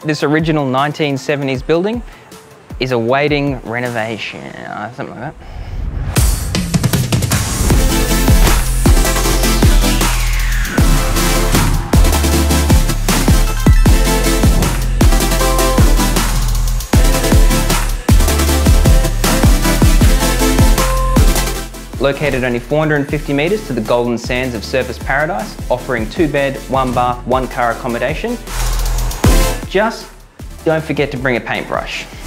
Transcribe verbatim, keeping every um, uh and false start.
This original nineteen seventies building is awaiting renovation, uh, something like that. Located only four hundred fifty metres to the golden sands of Surfers Paradise, offering two bed, one bath, one car accommodation. Just don't forget to bring a paintbrush.